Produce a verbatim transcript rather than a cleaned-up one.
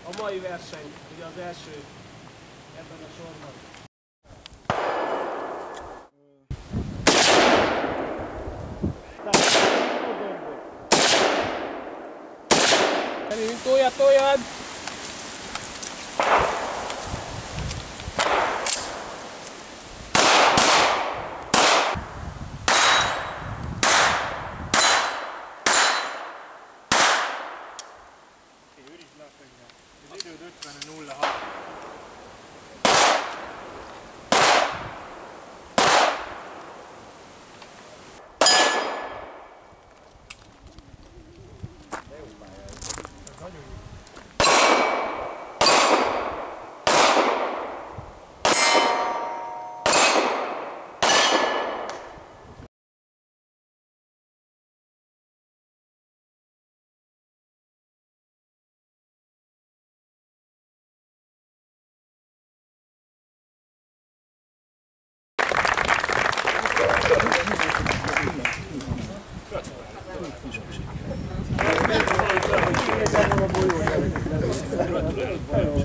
a mai verseny, ugye az első ebben a sorban. Elég, toljad, toljad! Az időd ötven nulla hat. De jó pálya ez. Ez nagyon jó. Gratulálok!